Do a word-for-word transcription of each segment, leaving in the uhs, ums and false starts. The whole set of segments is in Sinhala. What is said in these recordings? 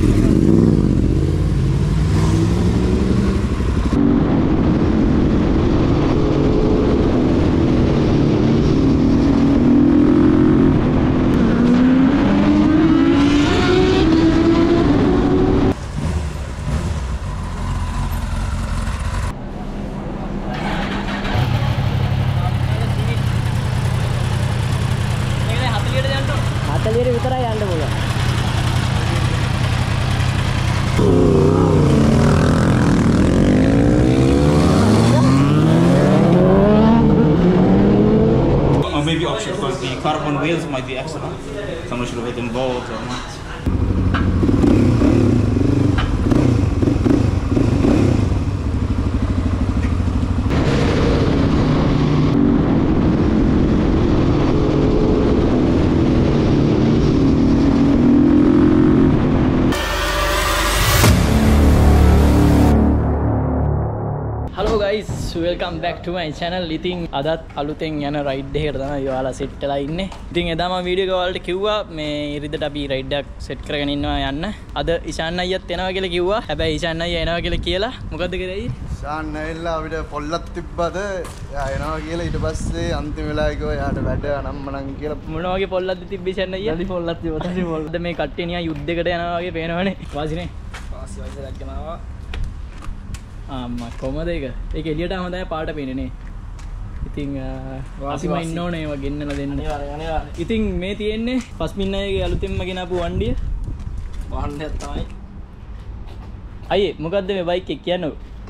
හතලියට විතරයි යන්න පුළුවන්. Or maybe option for the carbon wheels might be excellent. So I'm not sure if it involves or not. Hello guys, welcome back to my channel. ඉතින් අදත් අලුතෙන් යන රයිඩ් එකකට තමයි ඔයාලා සෙට් වෙලා ඉන්නේ. ඉතින් එදා මම වීඩියෝ එක වලට කිව්වා මේ ඉරිදට අපි රයිඩ් එකක් සෙට් කරගෙන ඉන්නවා යන්න. අද ඉෂාන් අයියත් එනවා කියලා කිව්වා. හැබැයි ඉෂාන් අයියා එනවා කියලා කියලා මොකද්ද කරේ? ඉෂාන් ඇවිල්ලා අපිට පොල්ලක් තිබ්බද? එයා එනවා කියලා ඊට පස්සේ අන්තිම වෙලාවේ කිව්වා එයාට වැඩ අනම්මනම් කියලා. මොන වගේ පොල්ලක්ද තිබ්බේ ඉෂාන් අයියා? වැඩි පොල්ලක් තිබ්බා. වැඩි පොල්ල. අද මේ කට්ටිය නිකන් යුද්ධයකට යනවා වගේ පේනවනේ. වාසිනේ. වාසි වාසි දැක්කනවා. අම්මා කොහමද ඒක? ඒක එළියට ආවම තමයි පාට පේන්නේ නේ. ඉතින් වාසිම ඉන්න ඕනේ ඒවා ගෙන්නලා දෙන්න. අනිවාර්යයෙන් අනිවාර්යයෙන්. ඉතින් මේ තියෙන්නේ පස්මින් අයගේ අලුතෙන්ම ගෙන ආපු වණ්ඩිය. වණ්ඩියක් තමයි. අයියේ මොකද්ද මේ බයික් එක කියන්නේ?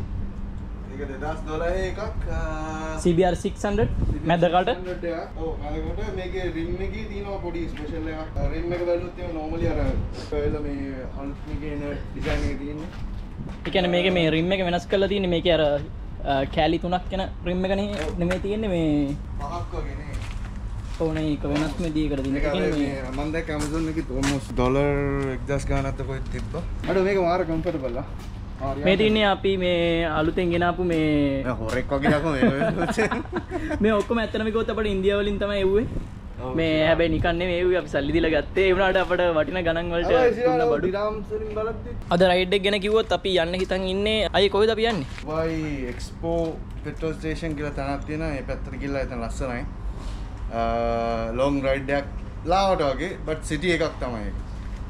ඒක දෙදාස් දොළහේ එකක් C B R six hundred මැදකට. ඔව් මැදකට මේකේ රිම් එකේ තියෙනවා පොඩි ස්පෙෂල් එකක්. රිම් එක බැලුවොත් එහෙම normally අර ඔයලා මේ අලුත් මේකේ එන ඩිසයින් එකේ තියෙන්නේ. ඒ කියන්නේ මේකේ මේ රිම් එක වෙනස් කරලා තියෙන්නේ මේකේ අර කැලි තුනක් යන රිම් එක නෙමෙයි තියෙන්නේ මේ පහක් වගේ නේ. ඕනේ ඒක වෙනස් මේ දී කරලා තියෙන්නේ. ඒ කියන්නේ මම දැක්ක Amazon එකේ almost ඩොලර් එක්දහස් ගානක් කොහෙද තිබ්බා. අර මේක මාර කම්ෆර්ටබල් ආ. මේ තින්නේ අපි මේ අලුතෙන් ගෙන ආපු මේ හොරෙක් වගේ යකෝ මේ මේ ඔක්කොම ඇත්තටම කිව්වොත් අපිට ඉන්දියාව වලින් තමයි එව්වේ. මේ හැබැයි නිකන් නෙමෙයි එව්වේ අපි සල්ලි දීලා ගත්තේ. ඒ වුණාට අපිට වටින ගණන් වලට දුන්න බඩු. ඩිරාම්ස් වලින් බලද්දි අද රයිඩ් එක ගැන කිව්වොත් අපි යන්න හිතන් ඉන්නේ. අය කොහෙද අපි යන්නේ? වයි එක්ස්පෝ පෙට්‍රෝල් ස්ටේෂන් කියලා තැනක් තියෙනවා. ඒ පැත්තට ගිහලා එතන ලස්සනයි. ලොං රයිඩ් එකක් ලාවට වගේ බට් සිටි එකක් තමයි ඒක.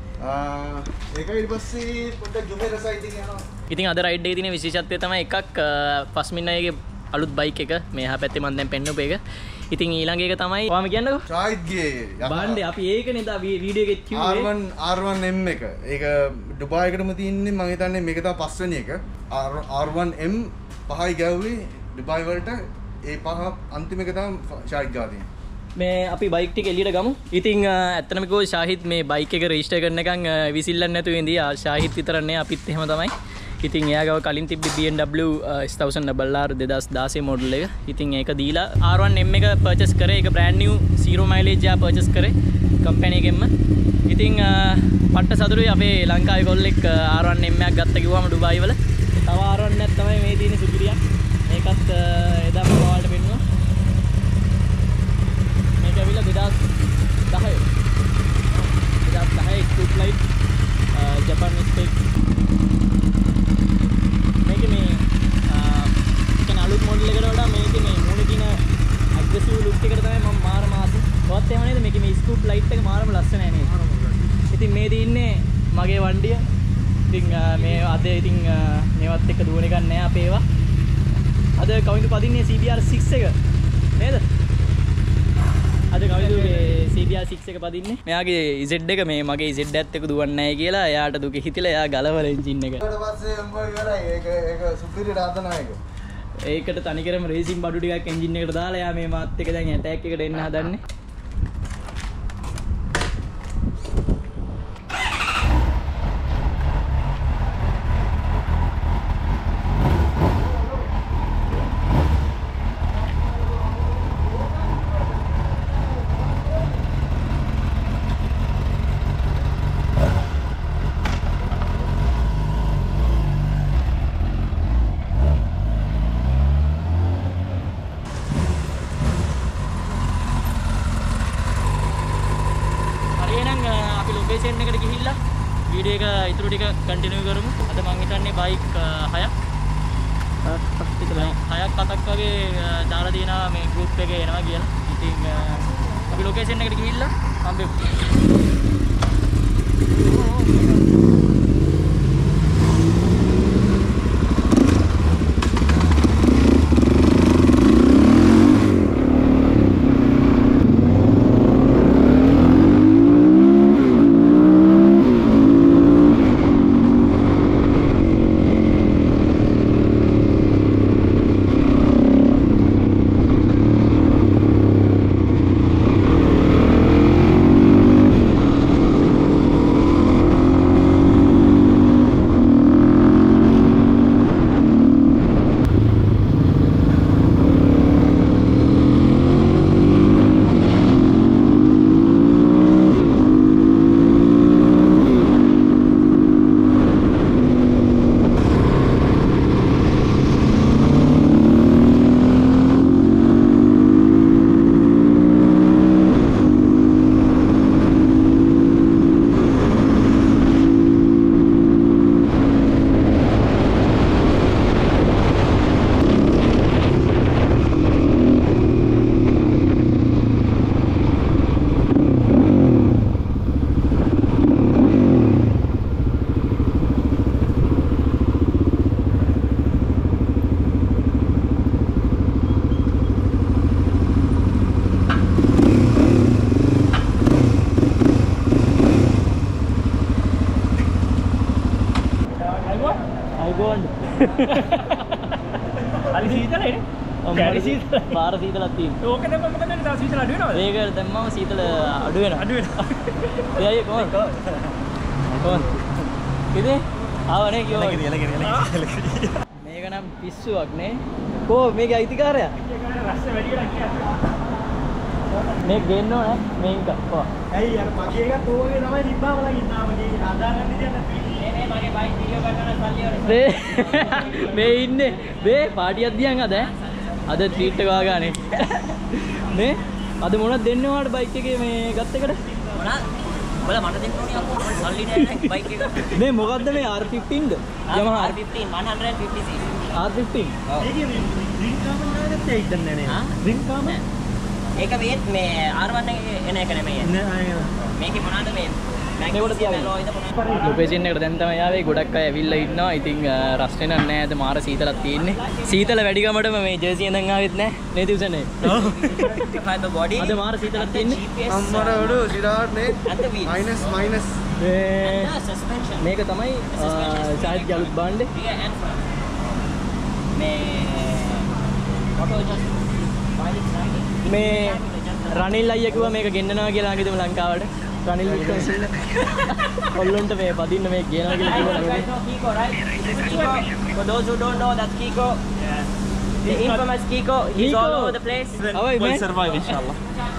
ඒක ඊට පස්සේ පොඩ්ඩක් ජුමේරා සයිඩ් එක යනවා. ඉතින් අද රයිඩ් එකේ තියෙන විශේෂත්වය තමයි එකක් පස්මින් අයගේ අලුත් බයික් එක මෙහා පැත්තේ මම දැන් පෙන්නපු එක. ඉතින් ඊළඟ එක තමයි ඔයාම කියන්නකෝ ට්‍රයිඩ් ගේ බණ්ඩේ අපි ඒකනේ දා වීඩියෝ එකේ කිව්වේ R one R one M එක. ඒක ඩුබායි එකටම තියෙන්නේ මම හිතන්නේ මේක තමයි පස්වෙනි එක. R one M පහයි ගැව්වේ ඩුබායි වලට. ඒ පහ අන්තිම එක තමයි ෂාහිද් ගාව තියෙන්නේ. මේ අපි බයික් ටික එළියට ගමු. ඉතින් ඇත්තටම කිව්වොත් ෂාහිද් මේ බයික් එක රෙජිස්ටර් කරනකන් විසිල්ලන්නේ නැතුව ඉඳී. ෂාහිද් විතර නේ අපිත් එහෙම තමයි. ඉතින් එයා ගාව කලින් තිබ්බ B M W S one thousand R R දෙදාස් දාසය මොඩල් එක. ඉතින් ඒක දීලා R one M එක පර්චේස් කරේ. ඒක brand new zero mileage එක පර්චේස් කරේ කම්පැනි එකෙන්ම. ඉතින් පට්ට සතුටුයි අපේ ලංකාවේ කොල්ලෙක් R one M එකක් ගත්ත කිව්වම ඩුබායි වල. තව R one එකක් තමයි මේ තියෙන සුපිරියක්. මේකත් එදා මම ඔයාලට පෙන්නුවා. මේක ඇවිල්ලා දෙදාස් දහය. දෙදාස් දහය ස්කූට් ලයිට් ජපාන් ස්පෙක්. මේක මේ කියන අලුත් මොඩල් එකට වඩා මේකේ මේ මොනේ තියෙන ඇග්‍රෙසිව් ලුක් එකට තමයි මම මාර මාස. ඔයත් එහෙම නේද? මේකේ මේ ස්කූට් ලයිට් එක මාරම ලස්සනයි නේද? ඉතින් මේ දින්නේ මගේ වණ්ඩිය. ඉතින් මේ අද ඉතින් මේවත් එක්ක දුවන එකක් නෑ අපේ ඒවා. අද කවුද පදින්නේ C B R six එක නේද? අද කවුද මේ C B R six එක පදින්නේ? මෙයාගේ Z එක මේ මගේ Z එකත් එක්ක දුවන්නේ නැහැ කියලා එයාට දුක හිතිලා එයා ගලවල එන්ජින් එක. ඊට පස්සේ උඹ ඉවරයි. ඒක ඒක සුපිරි රාතනා එක. ඒකට තනිකරම රේසින් බඩු ටිකක් එන්ජින් එකට දාලා එයා මේ මාත් එක දැන් ඇටැක් එකට එන්න හදන්නේ. ඉතුරු ටික කන්ටිනියු කරමු. අද මම හිතන්නේ බයික් හයක් හයක් අතක් වගේ දාලා දිනවා මේ ගෲප් එකේ එනවා කියලා. ඉතින් අපි ලොකේෂන් එකට ගිහිල්ලා හම්බෙමු. අලි සීතලනේ කැරි සීතල පාර සීතලක් තියෙනවා. ඕක දැම්ම මොකද වෙන්නේ? තව සීතල අඩු වෙනවද? ඒක දැම්මම සීතල අඩු වෙනවා. අඩු වෙනවා. එයයි කොහොමද? කොහොමද? ඉතින් ආවනේ කිව්වා. මේක නම් පිස්සුවක් නේ. කො මේකේ අයිතිකාරයා? රස්ස වැඩියට කියන්න. මේක ගේන්න ඕනේ මේක. කො. ඇයි අර මගේ එකත් ඕගේ තමයි තිබ්බාම ලා ඉන්නා මගේ හදාගන්න දෙයක් නැහැ. මේ මගේ බයික් වීඩියෝ කරන්න සල්ලි වල. මේ ඉන්නේ මේ පාටියක් දියන් අද අද ට්‍රීට් එක වාගානේ. මේ අද මොනවද දෙන්නේ ඔයාලට බයික් එකේ මේ ගත්ත එකට? මොනවද? ඔයාලා මට දෙන්න ඕනේ අක්කෝ සල්ලි නෑ බයික් එක. මේ මොකද්ද මේ ආර් ෆිෆ්ටීන් ද? Yamaha R fifteen one fifty c c. R fifteen. ඒකේ රින් කාම නාගත්තේ ඉදන්නේ නේ. හා? රින් කාම ඒක වෙත් මේ ආර් වන් එකේ එන එක නෙමෙයි. නෑ මේකේ මොනවද මේ මේකට තියාගන්න. ලොකේෂන් එකට දැන් තමයි ආවේ. ගොඩක් අය ඇවිල්ලා ඉන්නවා. ඉතින් රස් වෙනක් නැහැ. අද මාර සීතලක් තියෙන්නේ. සීතල වැඩි ගමඩම මේ ජර්සි එකෙන් ආවෙත් නැහැ. නේද උසනේ? ඔව්. fiber body. අද මාර සීතලක් තියෙන්නේ. අම්මර උඩු සිරාට නේ and the wheels. Minus minus මේ and the suspension. මේක තමයි සාහිත් ගලුත් බාණ්ඩේ. rear and front. මේ auto adjust. pilot sliding. මේ රනිල් අයියා කිව්වා මේක ගෙන්නනවා කියලා හිතමු ලංකාවට. රනිල් වික්‍රමසිංහ ඔල්ලොන්ට මේ පදින්න මේ කියනවා කියලා You කිව්වා. guys know Kiko, right? This is Kiko. For those who don't know, that's Kiko. The infamous Kiko. He's Kiko. all over the place. How are you, We'll man? survive, inshallah.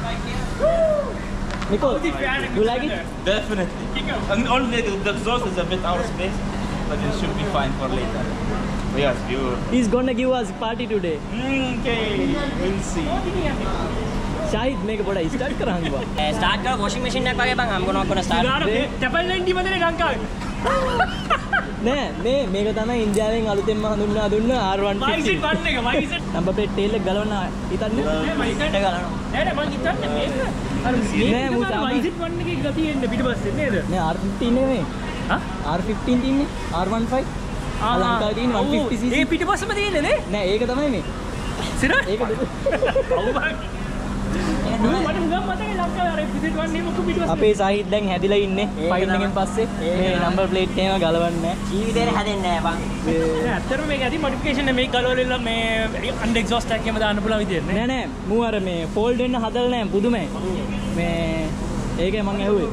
Nicole, you like it? Definitely. And only the, the exhaust is a bit out of space, but it should be fine for later. But yes, you. He's gonna give us party today. Okay, we'll see. ශාහිද් මේක පොඩ්ඩක් ස්ටාර්ට් කරන්න බා. ස්ටාර්ට් කරලා washing machine එකක් වගේ බං I'm gonna gonna start. ටැපල් නයින්ටි මදනේ ලංකාවේ. නෑ මේ මේක තමයි ඉන්දියාවෙන් අලුතෙන්ම හඳුන්වා දුන්න ආර් වන් වයිසෙට් ෆිෆ්ටීන්. වන් එක වයිසෙට් නම්බර් ප්ලේට් ටේල් එක ගලවන්න හිතන්නේ. නෑ වයිසෙට් ගලනවා. නෑ නෑ මං හිතන්නේ මේක අර නෑ, මූ තාම- වයිසෙට් වන් එකේ ගතිය එන්නේ පිටිපස්සේ නේද? නෑ ආර් ෆිෆ්ටීන් නෙමෙයි. හා? ආර් ෆිෆ්ටීන් තියන්නේ ආර් ෆිෆ්ටීන්. ලංකාවේ තියෙන one fifty c c. ඒ පිටිපස්සම තියෙන්නේ නේ? නෑ ඒක තමයි මේ. සිරා? ඒක ඔව් බං. මම මට හුඟක් මතකයි ලංකාවේ අර එපිසෝඩ් වන් එක මොකක් පිටිපස්සේ. අපේ සාහිත් දැන් හැදිලා ඉන්නේ ෆයින් එකෙන් පස්සේ. මේ නම්බර් ප්ලේට් එකම ගලවන්නේ නෑ. ජීවිතේට හැදෙන්නේ නැහැ බං. නෑ ඇත්තටම මේක ඇති මොඩිෆිකේෂන් එක මේක ගලවලා මේ අන්ඩර් එක්සෝස්ට් එකක් එහෙම දාන්න පුළුවන් විදියට නේ. නෑ නෑ මූ අර මේ ෆෝල්ඩ් වෙන්න හදලා නෑ පුදුමයි. මේ ඒකයි මං ඇහුවේ.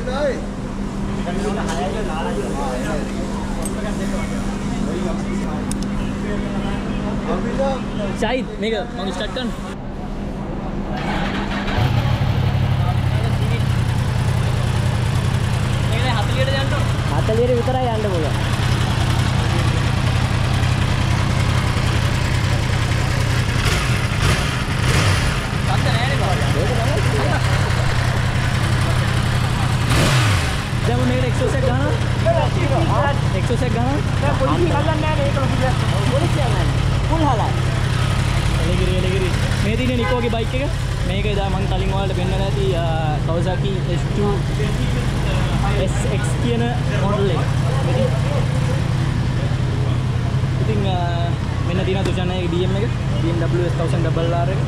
ශාහිද් මේක මම ස්ටාර්ට් කරන්න. මේක දැන් හතලියට යන්න ඕන. හතලියට විතරයි යන්න පුළුවන්. සත්‍ය නෑනේ බාහිර. ඒක තමයි. දැන් මේකට එක්සෝස් එක ගන්නවා. exhaust එක ගන්න. දැන් පොලිසිය ගල්ලන්නේ නැහැ නේ ඒක ලොකු දෙයක්. පොලිසිය ගන්න. full halal. එලගිරි එලගිරි. මේ තියෙන නිකෝගේ බයික් එක. මේක එදා මම කලින් ඔයාලට පෙන්නලා ඇති Kawasaki S two S X කියන මොඩල් එක. ඉතින් මෙන්න තියෙන තුෂානගේ B M එක B M W S one thousand R R එක.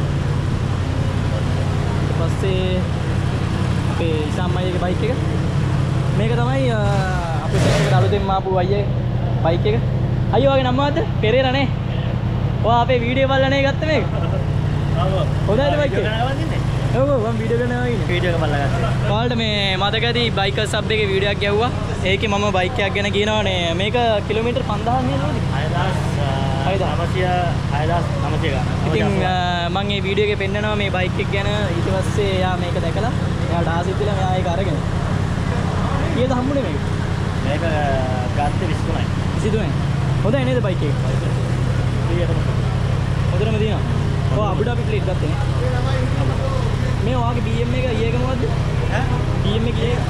ඊට පස්සේ අපේ ඉසාම්මයිගේ බයික් එක. මේක තමයි අපේ සෙට් එකට අලුතෙන් ආපු අයියේ බයික් එක. අයියෝ වගේ නම මොකද්ද? පෙරේරා නේ. ඔයා අපේ වීඩියෝ බලලා නේ ගත්තේ මේක. ඔව්. හොඳයිද බයික් එක? ඔව් ඔව් මම වීඩියෝ කරනවා ඉන්නේ. වීඩියෝ එක බලලා ගත්තා. ඔයාලට මේ මතක ඇති බයිකර් සබ් එකේ වීඩියෝ එකක් ගැව්වා. ඒකේ මම බයික් එකක් ගැන කියනවානේ. මේක කිලෝමීටර් පන්දාහක් නේද? හයදාස් නවසිය හයදාස් නවසිය ගන්න. ඉතින් මම මේ වීඩියෝ එකේ පෙන්නනවා මේ බයික් එක ගැන. ඊට පස්සේ එයා මේක දැකලා එයාට ආසෙත් දිලා මෙයා ඒක අරගෙන. ඊයේද හම්බුනේ මේක? මේක ගත්තේ විසි තුනයි. විසි තුනයි. හොඳයි නේද බයික් එක? හොඳටම තියෙනවා. ඔව් අබු ඩාබි ප්ලේට් ගත්තේ නේ. මේ ඔයාගේ B M එක ඊයේ එක මොකද්ද? ඈ? B M එක ඊයේ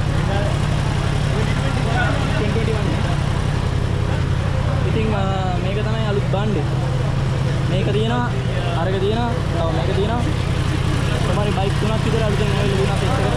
twenty twenty-one. ඉතින් මේක තමයි අලුත් බණ්ඩේ. මේක තියෙනවා, අරක තියෙනවා, තව මේක තියෙනවා. කොහමරි බයික් තුනක් විතර අලුතෙන් ආවිල්ලා දුන්නා සෙට් එකට.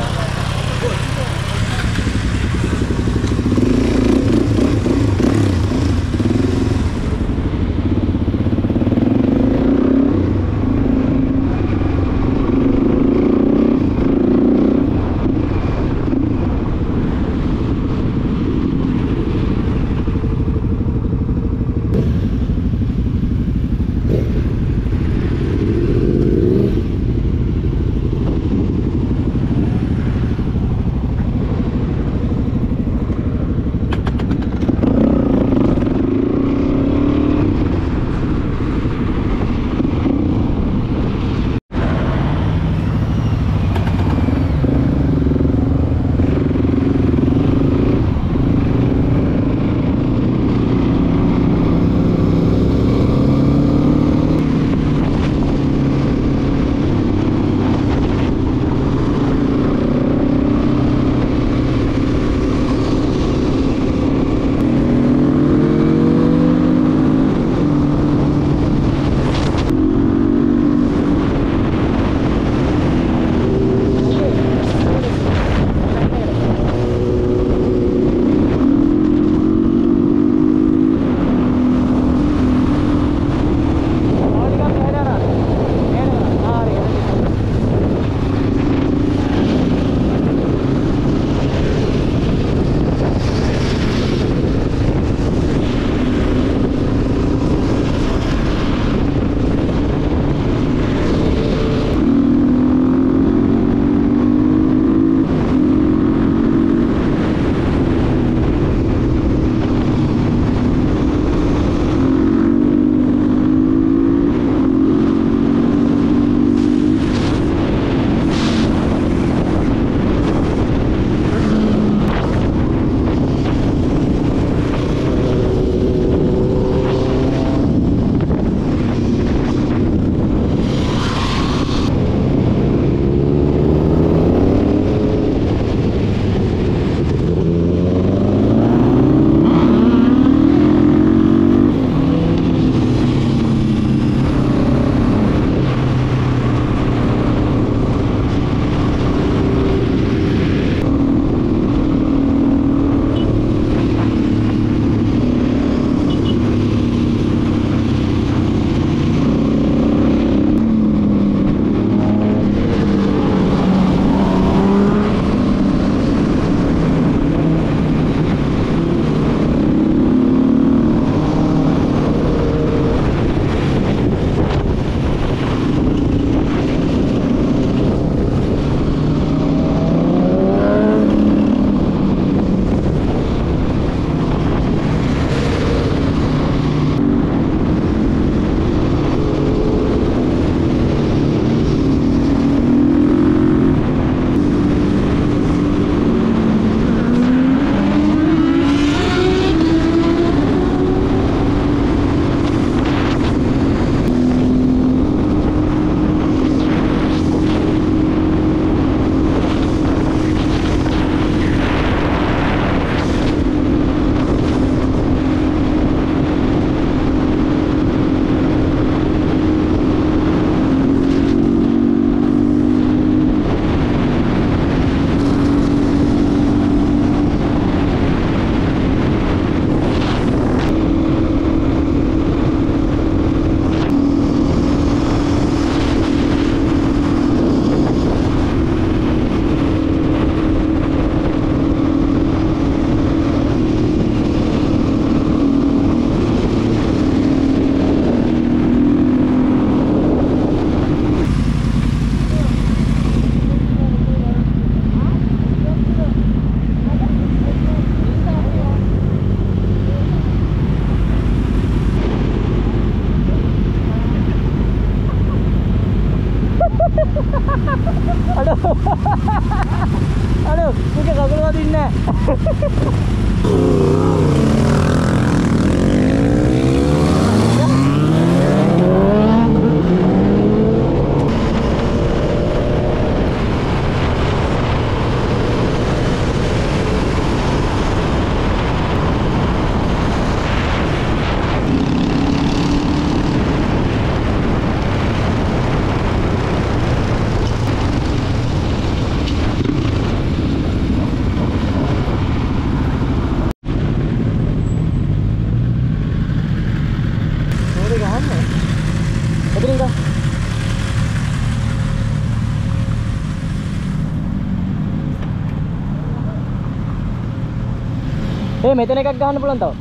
මෙතන එකක් ගන්න පුළුවන් තව.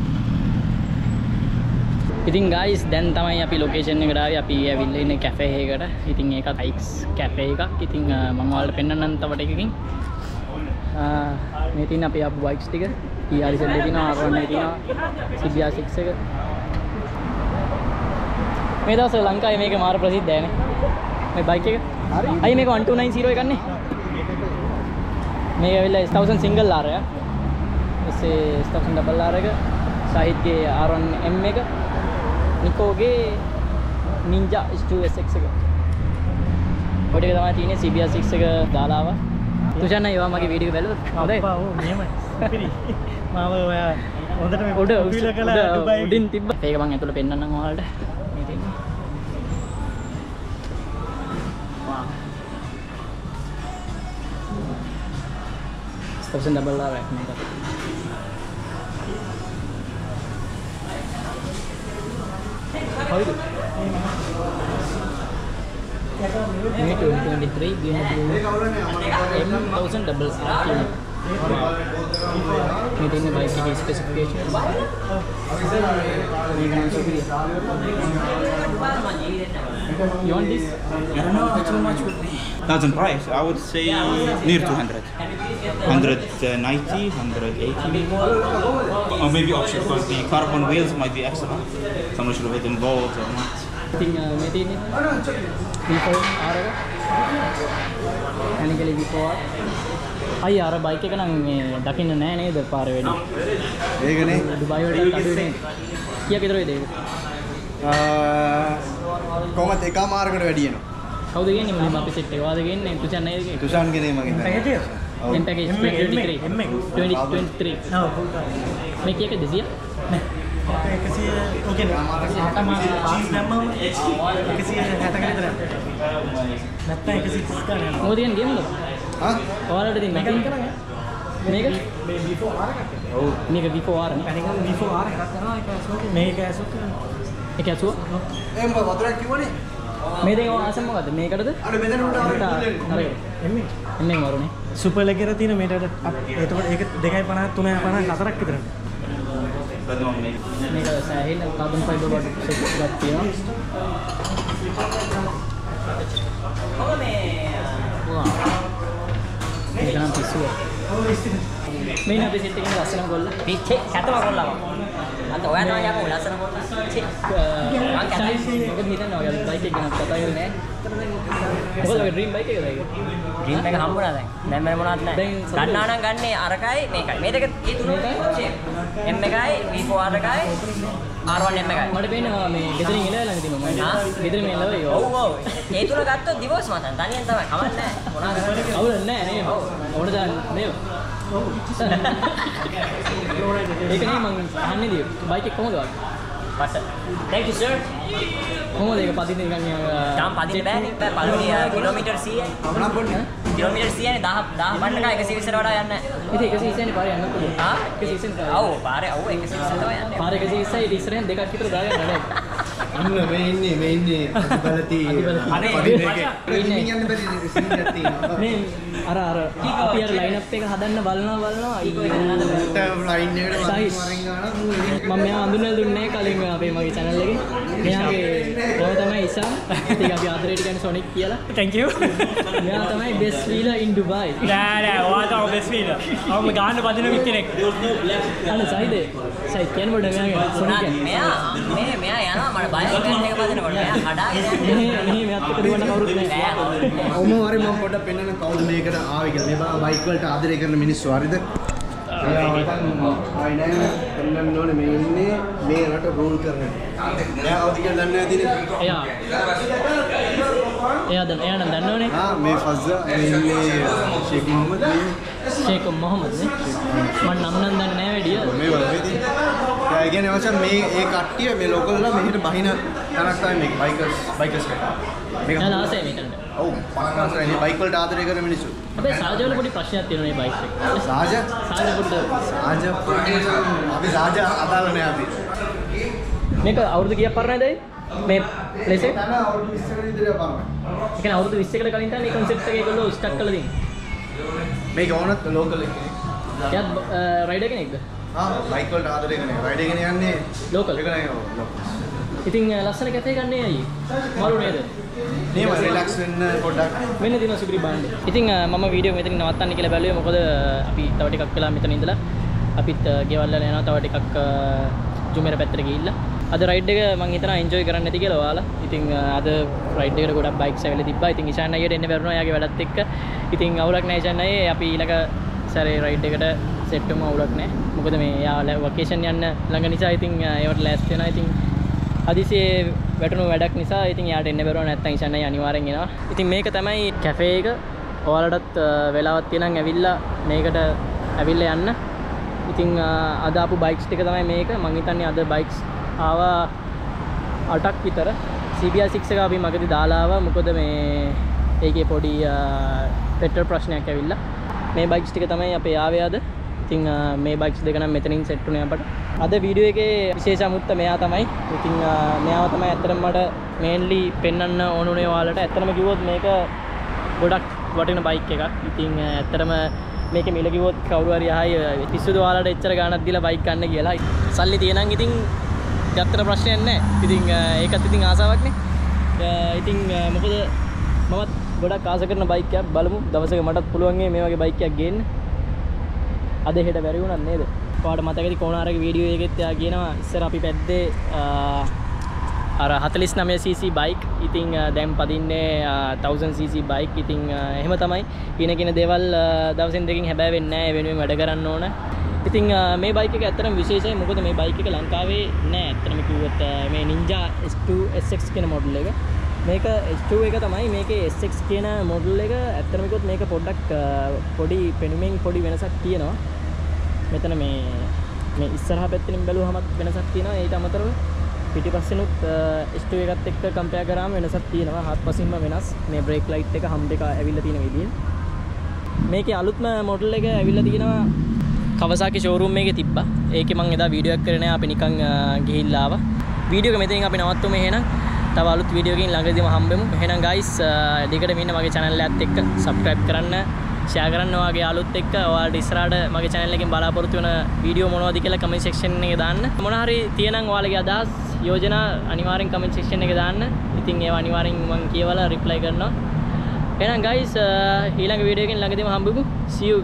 ඉතින් guys දැන් තමයි අපි ලොකේෂන් එකට ආවේ. අපි ඇවිල්ලා ඉන්නේ කැෆේ එකකට. ඉතින් ඒක Tykes කැෆේ එකක්. ඉතින් මම ඔයාලට පෙන්නන්නම් තව ටිකකින්. මේ තියෙන අපි ආපු බයික්ස් ටික. E R Z එකේ තියෙනවා, R one එකේ තියෙනවා, C B R six එක. මේ දවස්වල ලංකාවේ මේක මාර ප්‍රසිද්ධයි නේ. මේ බයික් එක. හරි. අයි මේක one two nine zero එකක් නේ. මේක ඇවිල්ලා one thousand single R එක. එසේ one thousand double R එක. සාහිත්ගේ R one M එක. නිකෝගේ Ninja S two S X එක. ඔය ටික තමයි තියෙන්නේ. C B R six එක දාලා ආවා. තුෂාන් අය ඒවා මගේ වීඩියෝ බලුවොත් හොඳයි. අප්පා ඕ මෙහෙමයි. පිරි. මාව ඔයා හොඳට මේ උඩ ෆීල් කරලා ඩුබයි උඩින් තිබ්බා. ඒක මම ඇතුළේ පෙන්නන්නම් ඔයාලට. මේ තියෙන්නේ. වා. one thousand double R එක මේක. හරිද? මේ twenty twenty-three game M one thousand double R කියන මේ තියෙන බයික් එකේ specification You want this? I don't know too much would be. Thousand price, I would say near two hundred. one ninety, one eighty, or maybe option because the carbon wheels might be extra. So I'm not sure if it involved or not. ඉතින් මේ තියෙන්නේ V four R එක ඇනිකලි V four අය අර බයික් එක නම් මේ දකින්න නෑ නේද පාරේ වෙන්නේ. ඒකනේ. ඩුබායි වලට අඩුවේ නේ. කීයක් විතර වේද ඒක? කොහමද එක මාර්ගකට වැඩි වෙනවා. කවුද කියන්නේ මුලින්ම අපි සෙට් එක වාද කියන්නේ තුෂාන් නේද කියන්නේ? තුෂාන් ගෙනේ මගෙන්. පැකේජ් එක. M package twenty-three twenty twenty-three ඔව් ෆුල් කාර්. මේ කීයක දෙසිය? නෑ. එකසිය ඔකේ ආටම පාස් දැම්මම එකසිය හැටක විතර යනවා. නැත්නම් එකසිය තිස් ගන්න යනවා. මොකද කියන්නේ ගේම්ද? හා? ඔයාලට ඉතින් මේක කරන්නේ. මේක මේ V four R එකක්. ඔව්. මේක V four R නේ. පැනිකල් V four R එකක් කරනවා ඒක ඇසුත් මේක ඇසුත් ඒක ඇසුව එම් වතුරක් කිව්වනේ. මේ දෙක ආසම මොකද්ද මේකටද? අර මෙතන උඩ අර එන්නේ එන්නේ වරුනේ. සුපර් ලෙගර තියෙන මේකට එතකොට ඒක දෙකයි පනහ තුනයි පනහ හතරක් විතර. But no, maybe. මේක සෑහෙන කාබන් ෆයිබර් වලට සෙට් එකක් තියෙනවා. වා. මේක නම් පිස්සුව. මේ අපි සෙට් එකෙන් ලස්සන ගොල්ල. පිච්චේ කැතම කොල්ලව. අත ඔයා තමයි යකෝ ලස්සන කොල්ල. පිච්චේ. මං කැතයි. මොකද හිතන්නේ ඔය බයික් එක ගැන කතා කරන්නේ නැහැ. මොකද ඔය ඩ්‍රීම් බයික් එකද ඒක? ඩ්‍රීම් එක හම්බුණා දැන්. දැන් මම මොනවත් නැහැ. ගන්නවා නම් ගන්නේ අරකයි මේකයි. මේ දෙක ඒ තුන M එකයි V four R එකයි R one M එකයි. මට පේනවා මේ ගෙදරින් එළවෙලා ළඟ තියෙනවා මම. ආ? ගෙදරින් මේ එළවෙයි. ඔව් ඔව්. ඒ තුන ගත්තොත් දිවෝස් මතන්. තනියෙන් තමයි. කවන්න නැහැ. මොනවා කරන්නේ? අවුල නැහැ නේ. ඕන දාන්න නේද? ඔව්. ඒක නේ මං අහන්නේ දී. බයික් එක කොහොමද වගේ? පස්ස. Thank you sir. කොහොමද ඒක පදින්න නිකන් තාම පදින්න බෑනේ. පළවෙනි කිලෝමීටර් සීයයි. අපනා පොඩි. කිලෝමීටර් සීයනේ දහ දහ පන්නක එකසිය විස්සට වඩා යන්නේ නැහැ. ඉතින් එකසිය විස්සනේ පාරේ යන්න පුළුවන්. ආ? එකසිය විස්සනේ පාරේ. ඔව් පාරේ ඔව් එකසිය විස්සට තමයි යන්නේ. පාරේ එකසිය විස්සයි ඊට ඉස්සරහෙන් දෙකක් විතර දාගන්න නෑ. අන්න මේ ඉන්නේ මේ ඉන්නේ අතිබලති. අනේ ඉන්නේ යන්න බැරි සීනියක් තියෙනවා. මේ අර අර අපි අර ලයින් අප් එක හදන්න බලනවා බලනවා අයියෝ ලයින් එකට Size. වරින් ගාන මම මෙයා හඳුන්වලා දුන්නේ කලින් අපේ මගේ channel එකේ. මෙයාගේ නම තමයි ඉසම්. ඉතින් අපි ආදරේට කියන්නේ සොනික් කියලා. Thank you. මෙයා තමයි best wheeler in Dubai. නෑ නෑ ඔයා තමයි බෙස්ට් වීලර්. අවම ගන්න බදින කෙනෙක්. අනේ සයිදේ. සයිද් කියන්නේ මොකද මෙයාගේ සොනික් කියන්නේ. මෙයා මේ මෙයා යනවා මට බය හිතෙන එක බදිනකොට මෙයා කඩාගෙන යනවා. මෙහෙ මෙහෙ මෙයාත් එක්ක දුවන්න කවුරුත් නෑ නැහැ. කවුරුත් නෑ. ඔවම හරි මම පොඩ්ඩක් පෙන්නන්න කවුද මේකට ආවේ කියලා. මේ බයික් වලට ආදරය කරන මිනිස්සු හරිද? ආයි නෑ පෙන්නන්න ඕනේ මේ ඉන්නේ මේ රට රූල් කරන. එයා කවුද කියලා දන්නේ නැතිනේ. එයා එයා දැන් එයා නම් දන්නවනේ. ආ මේ ෆස්සා මේ ඉන්නේ ෂේක් මොහමඩ් මේ ෂේක් මොහමඩ් නේ. මම නම් නම් දන්නේ නැහැ වැඩිය. මේ වලදී. ඒ කියන්නේ මචං මේ ඒ කට්ටිය මේ ලෝකල් වල මෙහෙට බහින තැනක් තමයි මේක බයිකර්ස් බයිකර්ස් එක. මේක නෑ දාසේ මේකට. ඔව් පක්කාසයි මේ බයික් වලට ආදරය කරන මිනිස්සු. අපේ සාජවල පොඩි ප්‍රශ්නයක් තියෙනවා මේ බයික් එක. සාජ සාජ පොඩ්ඩ සාජ අපි සාජ අදාළ නෑ අපි. මේක අවුරුදු කීයක් පරණයිද මේ ප්ලේස් එක? තන අවුරුදු විස්සකට විතර පරණ. ඒ කියන්නේ අවුරුදු විස්සකට කලින් තමයි මේ concept එක ඒගොල්ලෝ ස්ටාර්ට් කරලා තියෙන්නේ. මේක ඕනත් ලෝකල් එකනේ. එයාත් රයිඩර් කෙනෙක්ද? ආ බයික් වලට ආදරේ කරන රයිඩ් එකගෙන යන්නේ ලෝකල් ඒක නෑ ලෝකල්. ඉතින් ලස්සන කැෆේ ගන්නේ අයියේ මරු නේද නේම රිලැක්ස් වෙන්න පොඩ්ඩක් වෙන්න දින සුපිරි බාන්නේ ඉතින් මම වීඩියෝ මෙතන නවත්තන්න කියලා බැලුවේ මොකද අපි තව ටිකක් වෙලා මෙතන ඉඳලා අපිත් ගෙවල් වල යනවා තව ටිකක් ජුමේර පැත්තට ගිහිල්ලා අද රයිඩ් එක මම හිතනවා එන්ජොයි කරන්න ඇති කියලා ඔයාලා ඉතින් අද රයිඩ් එකට ගොඩක් බයික්ස් ඇවිල්ලා තිබ්බා ඉතින් ඉෂාන් අයියට එන්න බැරුණා එයාගේ වැඩත් එක්ක ඉතින් අවුලක් නැහැ ඉෂාන් අයියේ අපි ඊළඟ සැරේ රයිඩ් එකට සෙට් වෙමු අවුලක් නැහැ මොකද මේ යාලා වකේෂන් යන්න ළඟ නිසා ඉතින් ඒවට ලෑස්ති වෙනවා ඉතින් හදිසියේ වැටුණු වැඩක් නිසා ඉතින් යාට එන්න බැරුව නැත්තම් ඉෂාන් අයියා අනිවාර්යෙන් එනවා ඉතින් මේක තමයි කැෆේ එක ඔයාලටත් වෙලාවක් තියෙනම් ඇවිල්ලා මේකට ඇවිල්ලා යන්න ඉතින් අද ආපු බයික්ස් ටික තමයි මේක මම හිතන්නේ අද බයික්ස් ආවා අටක් විතර C B R six එක අපි මගදී දාලා ආවා මොකද මේ ඒකේ පොඩි පෙට්‍රල් ප්‍රශ්නයක් ඇවිල්ලා මේ බයික්ස් ටික තමයි අපේ ආවේ අද ඉතින් මේ බයික්ස් දෙක නම් මෙතනින් සෙට් වුණේ අපට අද වීඩියෝ එකේ විශේෂ අමුත්ත මෙයා තමයි ඉතින් මෙයාව තමයි ඇත්තටම මට මේන්ලි පෙන්වන්න ඕනුනේ ඔයාලට ඇත්තටම කිව්වොත් මේක ගොඩක් වටින බයික් එකක් ඉතින් ඇත්තටම මේකේ මිල කිව්වොත් කවුරු හරි ආයි පිස්සුද ඔයාලට එච්චර ගාණක් දීලා බයික් ගන්න කියලා සල්ලි තියෙනන් ඉතින් ගත්තට ප්‍රශ්නයක් නැහැ ඉතින් ඒකත් ඉතින් ආසාවක් නේ ඉතින් මොකද මමත් ගොඩක් ආස කරන බයික් එකක් බලමු දවසක මටත් පුළුවන් මේ වගේ බයික් එකක් ගේන්න අද හෙට බැරි වුණත් නේද ඔයාලට මතකයි කොණාරගේ වීඩියෝ එකෙත් එයා කියනවා ඉස්සර අපි පැද්දේ අර forty nine C C bike ඉතින් දැන් පදින්නේ one thousand C C bike ඉතින් එහෙම තමයි කින කින දේවල් දවසින් දෙකකින් හැබැයි වෙන්නේ නැහැ ඒ වෙනුවෙන් වැඩ කරන්න ඕන ඉතින් මේ බයික් එක ඇත්තටම විශේෂයි මොකද මේ බයික් එක ලංකාවේ නැහැ ඇත්තටම කිව්වොත් මේ Ninja S two S X කියන මොඩල් එක මේක S two එක තමයි මේකේ S X කියන මොඩල් එක ඇත්තටම කිව්වොත් මේක පොඩ්ඩක් පොඩි පෙනුමෙන් පොඩි වෙනසක් තියෙනවා මෙතන මේ මේ ඉස්සරහා පැත්තෙන් බැලුවහමත් වෙනසක් තියෙනවා ඊට අමතරව පිටිපස්සෙනුත් S two එකත් එක්ක කම්පෙයාර් කරාම වෙනසක් තියෙනවා හත්පසින්ම වෙනස් මේ බ්‍රේක් ලයිට් එක හම් දෙක ඇවිල්ලා තියෙන විදිය මේකේ අලුත්ම මොඩල් එක ඇවිල්ලා තියෙනවා Kawasaki showroom එකේ තිබ්බා ඒකේ මම එදා වීඩියෝ එකක් කරේ නෑ අපි නිකන් ගිහිල්ලා ආවා වීඩියෝ එක මෙතනින් අපි නවත්තුමු එහෙනම් තව අලුත් වීඩියෝ එකකින් ළඟදීම හම්බෙමු එහෙනම් guys දිගටම ඉන්න මගේ channel එකත් එක්ක subscribe කරන්න share කරන්න ඔයාගේ යාළුවොත් එක්ක ඔයාලට ඉස්සරහට මගේ channel එකෙන් බලාපොරොත්තු වෙන වීඩියෝ මොනවද කියලා comment section එකේ දාන්න මොන හරි තියෙනම් ඔයාලගේ අදහස් යෝජනා අනිවාර්යෙන් comment section එකේ දාන්න ඉතින් ඒවා අනිවාර්යෙන් මම කියවලා reply කරනවා එහෙනම් guys ඊළඟ වීඩියෝ එකකින් ළඟදීම හම්බෙමු see you